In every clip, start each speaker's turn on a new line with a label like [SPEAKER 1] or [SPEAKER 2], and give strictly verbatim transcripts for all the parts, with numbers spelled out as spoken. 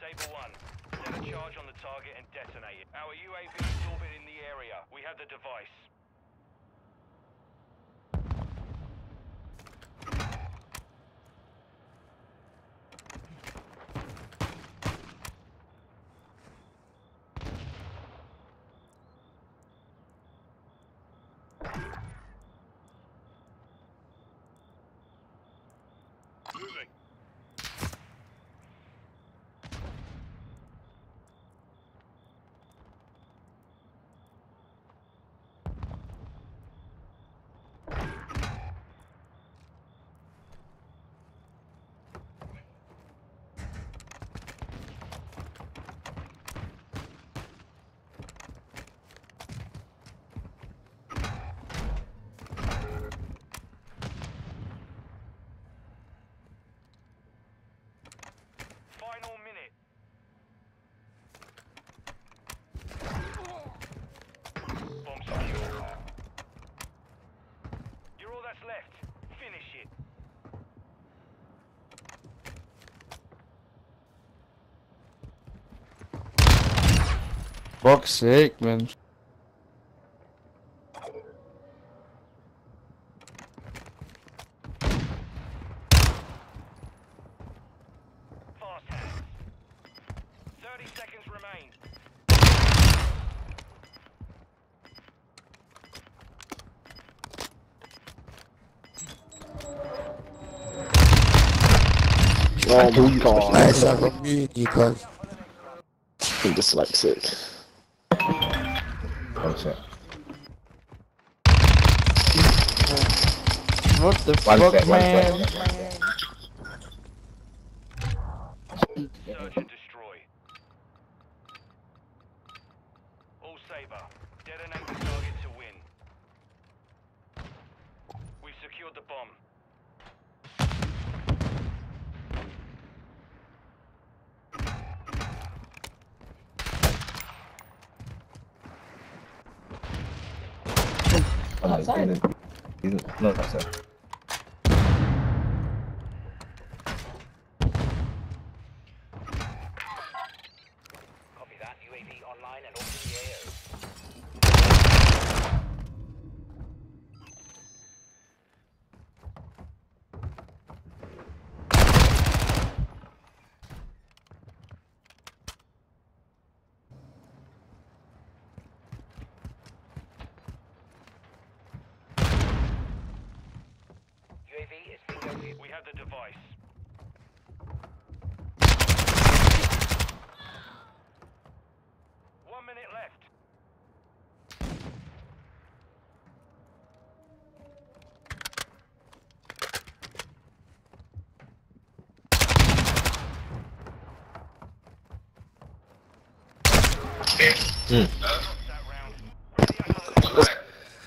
[SPEAKER 1] Saber one, set a charge on the target and detonate it. Our U A V is orbiting the area. We have the device. Moving. Final minute. Bomb secure. You're all that's left. Finish it.
[SPEAKER 2] Fuck's sake, man.
[SPEAKER 1] Fast hands. thirty seconds remain.
[SPEAKER 3] Oh my god.
[SPEAKER 2] Nice, I got mutiny, cuz.
[SPEAKER 3] I'm dyslexic.
[SPEAKER 4] Oh shit.
[SPEAKER 2] What the
[SPEAKER 4] One
[SPEAKER 2] fuck,
[SPEAKER 4] sec, one
[SPEAKER 2] man?
[SPEAKER 4] sec.
[SPEAKER 1] Search and destroy. All Saber. Detonate the target to win. We've secured the bomb.
[SPEAKER 4] Oh, he's in it. He's in, no, no, sir.
[SPEAKER 1] Copy that. U A V online and open the A O. U A V is bingo. We have the device. One minute left.
[SPEAKER 3] Mm.
[SPEAKER 1] That round. Ready another time.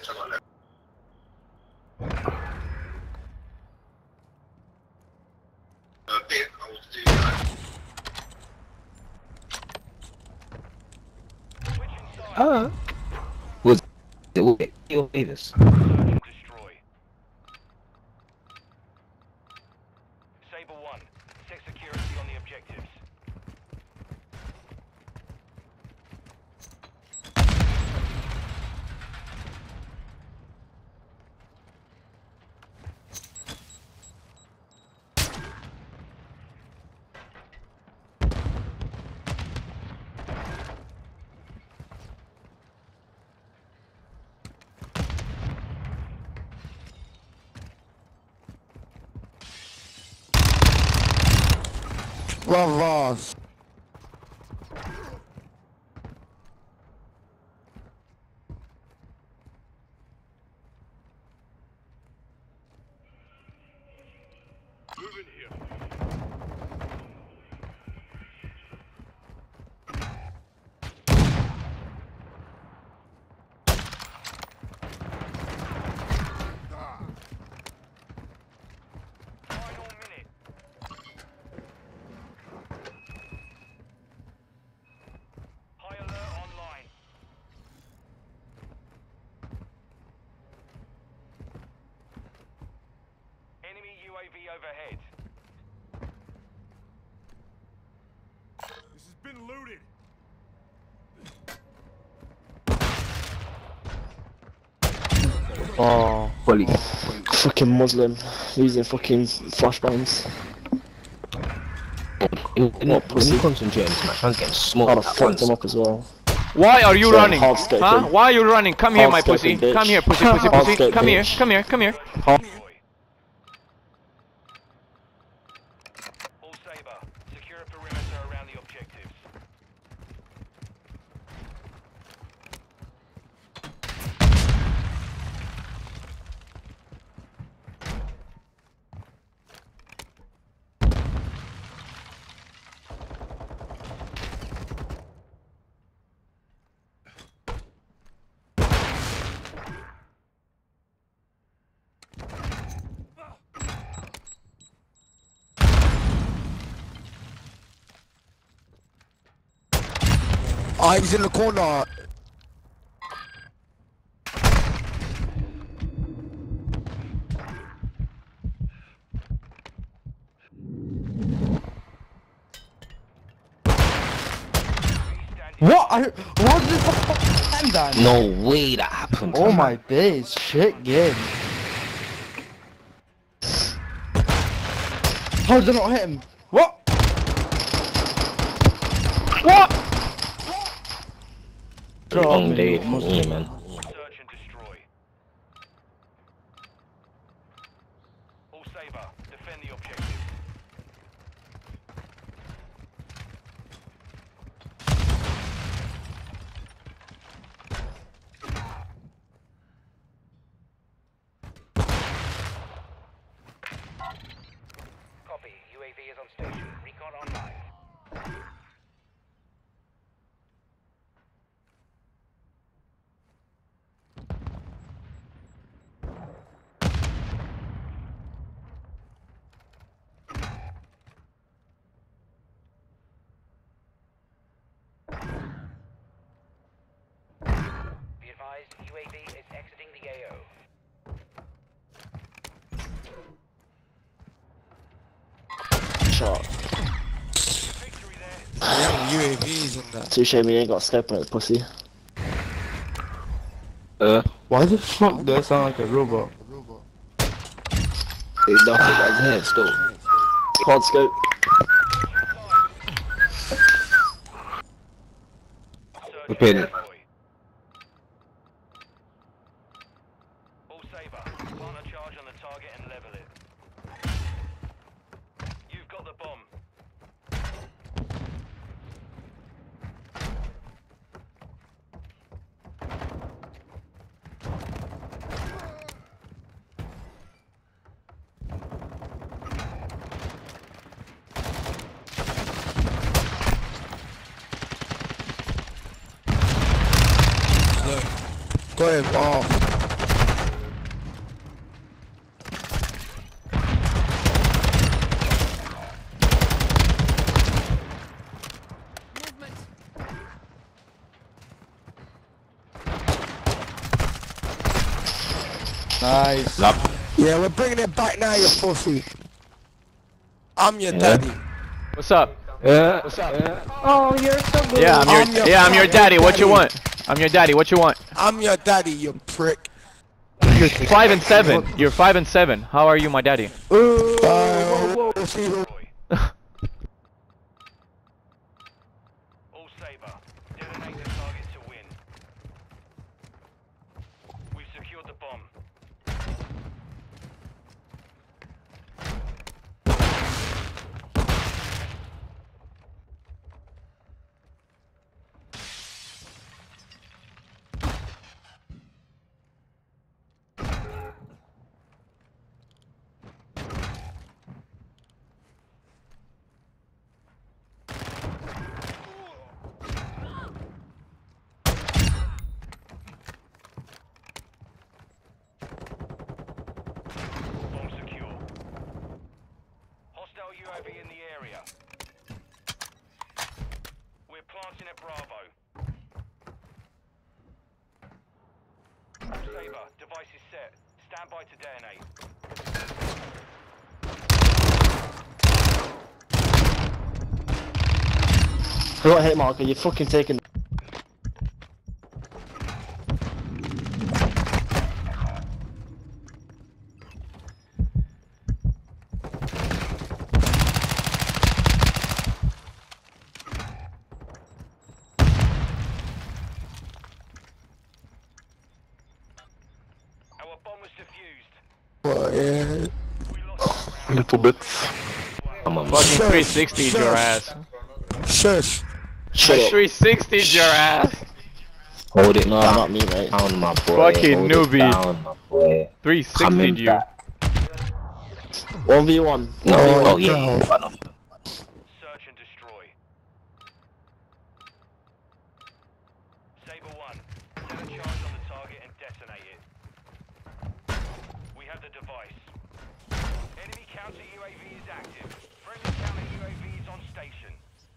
[SPEAKER 1] Switching sides.
[SPEAKER 4] Ah. Was it will be your Davis?
[SPEAKER 1] Search and destroy. Saber one, set security on the objectives.
[SPEAKER 2] Bravos.
[SPEAKER 1] Moving here. Final minute. High alert online. Enemy U A V overhead. been looted.
[SPEAKER 2] Oh,
[SPEAKER 4] Fully.
[SPEAKER 3] Fucking Muslim using fucking flashbangs.
[SPEAKER 4] In, in,
[SPEAKER 3] What
[SPEAKER 4] when
[SPEAKER 3] pussy?
[SPEAKER 4] you concentrate on this match, man's getting smoked
[SPEAKER 3] I'd
[SPEAKER 4] at
[SPEAKER 3] have fucked him
[SPEAKER 4] once.
[SPEAKER 3] up as well.
[SPEAKER 5] Why are you
[SPEAKER 3] So,
[SPEAKER 5] running?
[SPEAKER 3] hard escaping.
[SPEAKER 5] Huh? Why are you running? Come here,
[SPEAKER 3] Hard
[SPEAKER 5] my pussy.
[SPEAKER 3] escaping, bitch.
[SPEAKER 5] Come here, pussy, pussy,
[SPEAKER 3] Hard
[SPEAKER 5] pussy.
[SPEAKER 3] escape,
[SPEAKER 5] Come here,
[SPEAKER 3] bitch.
[SPEAKER 5] come here, come here.
[SPEAKER 3] Hard
[SPEAKER 1] All Saber, secure a perimeter around the objectives.
[SPEAKER 2] oh, he's in the corner. What? I, what did the fuck stand down?
[SPEAKER 4] No way that happened.
[SPEAKER 2] Oh my days, shit game. How did I not hit him? What? What?
[SPEAKER 4] Long day for me, man.
[SPEAKER 1] Search and destroy. All Saber, defend the objective. Copy. U A V is on station. Recon online. Be advised, U A V is exiting the A O.
[SPEAKER 3] shot.
[SPEAKER 1] Victory there.
[SPEAKER 2] Yeah, U A Vs and that.
[SPEAKER 3] Too shame he ain't got a scope on it, pussy.
[SPEAKER 4] Uh,
[SPEAKER 2] Why the fuck do I sound like a robot?
[SPEAKER 4] it's nothing that's here still.
[SPEAKER 3] Hard scope.
[SPEAKER 1] Search
[SPEAKER 4] Repeat
[SPEAKER 1] and
[SPEAKER 4] it.
[SPEAKER 1] destroy. All Saber, plant a charge on the target and level it. You've got the bomb.
[SPEAKER 2] Got him off. Nice.
[SPEAKER 4] Love.
[SPEAKER 2] Yeah, we're bringing it back now, you pussy. I'm your
[SPEAKER 4] Yeah.
[SPEAKER 2] daddy.
[SPEAKER 5] What's up?
[SPEAKER 4] Yeah. What's up? Yeah.
[SPEAKER 6] Oh, you're so good.
[SPEAKER 5] Yeah, I'm
[SPEAKER 2] I'm
[SPEAKER 5] your
[SPEAKER 2] your
[SPEAKER 5] yeah, I'm your
[SPEAKER 2] fucking
[SPEAKER 5] daddy. What you
[SPEAKER 2] daddy.
[SPEAKER 5] want? I'm your daddy. What you want?
[SPEAKER 2] I'm your daddy, you prick.
[SPEAKER 5] You're five and seven. You're five and seven. How are you, my daddy?
[SPEAKER 2] Uh, we'll see who-
[SPEAKER 1] All Saber, detonate the target to win. We've secured the bomb. Bomb secure. Hostile U A V in the area. We're planting at Bravo. All Saber, device is set. Stand by to detonate.
[SPEAKER 3] You got hit marker, you fucking taking.
[SPEAKER 1] Our bomb was defused.
[SPEAKER 2] Well, yeah.
[SPEAKER 1] We lost the round.
[SPEAKER 6] Little bits.
[SPEAKER 4] Come on,
[SPEAKER 5] Fucking
[SPEAKER 2] Shush,
[SPEAKER 5] three sixty'd your
[SPEAKER 2] shush.
[SPEAKER 5] ass.
[SPEAKER 2] Shush.
[SPEAKER 3] Shut up.
[SPEAKER 5] three sixty'd your ass.
[SPEAKER 4] hold it
[SPEAKER 3] No,
[SPEAKER 4] down,
[SPEAKER 3] not me, mate.
[SPEAKER 4] down, my boy.
[SPEAKER 5] Fucking
[SPEAKER 4] hold
[SPEAKER 5] newbie.
[SPEAKER 4] It down, my boy.
[SPEAKER 5] three
[SPEAKER 4] Coming
[SPEAKER 5] sixty'd you.
[SPEAKER 4] back.
[SPEAKER 3] one v one.
[SPEAKER 4] No,
[SPEAKER 2] Oh,
[SPEAKER 4] oh yeah,
[SPEAKER 2] no.
[SPEAKER 4] yeah, fun enough.
[SPEAKER 1] Search and destroy. Saber one. Set a charge on the target and detonate it. We have the device. Enemy counter U A V is active. Friendly counter U A V is on station.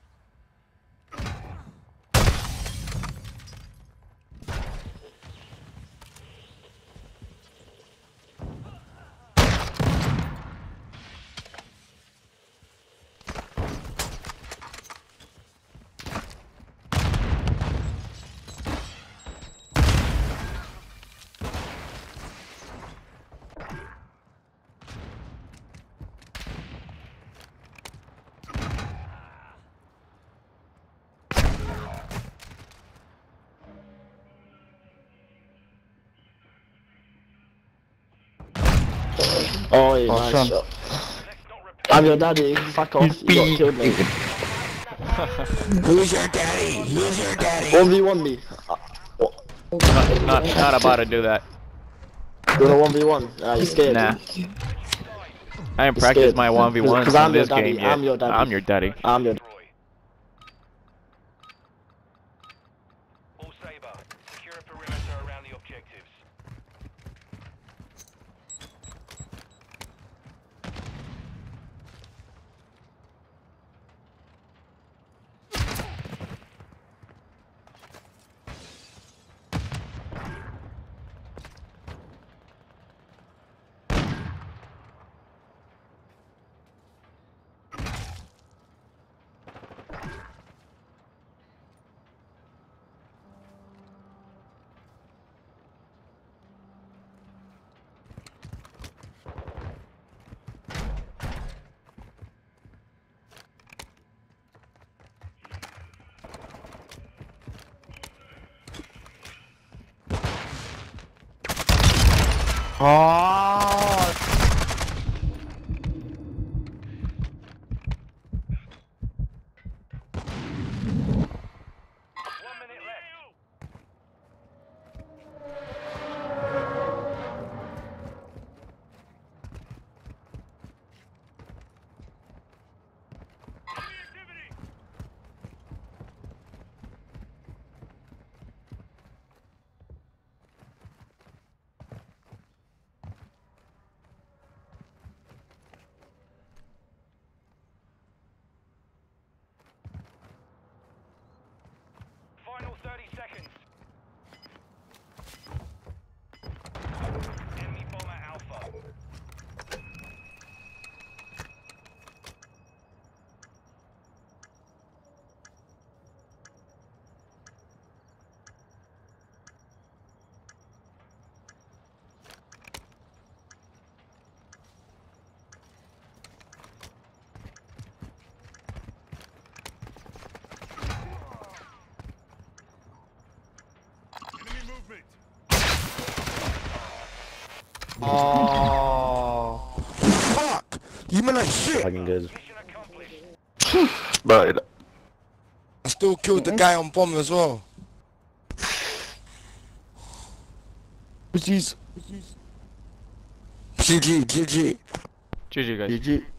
[SPEAKER 3] Oh, yeah,
[SPEAKER 6] Oh,
[SPEAKER 3] nice
[SPEAKER 6] son.
[SPEAKER 3] shot.
[SPEAKER 1] Let's not repeat.
[SPEAKER 3] I'm your daddy. Fuck off. You got killed, mate.
[SPEAKER 2] Who's your daddy? Who's your daddy?
[SPEAKER 3] one v one me. Uh,
[SPEAKER 5] Not, not, not about to do that.
[SPEAKER 3] You wanna one v one? Ah, you scared?
[SPEAKER 5] Nah. I ain't
[SPEAKER 3] You're
[SPEAKER 5] practiced
[SPEAKER 3] scared.
[SPEAKER 5] my one v ones
[SPEAKER 3] Because
[SPEAKER 5] in
[SPEAKER 3] I'm your
[SPEAKER 5] this
[SPEAKER 3] daddy,
[SPEAKER 5] game yet.
[SPEAKER 3] I'm your daddy.
[SPEAKER 5] I'm your daddy.
[SPEAKER 3] I'm your.
[SPEAKER 1] Destroy. All Saber. Secure a perimeter around the objectives.
[SPEAKER 6] Oh,
[SPEAKER 1] One minute left. Final thirty seconds. Enemy bomber Alpha.
[SPEAKER 6] oh.
[SPEAKER 2] Fuck! You mean like shit?
[SPEAKER 7] Fucking good.
[SPEAKER 1] Mission accomplished.
[SPEAKER 6] But
[SPEAKER 2] I still killed the guy on bomb as well.
[SPEAKER 6] G G's.
[SPEAKER 2] G G, G G.
[SPEAKER 5] G G guys.
[SPEAKER 6] G G.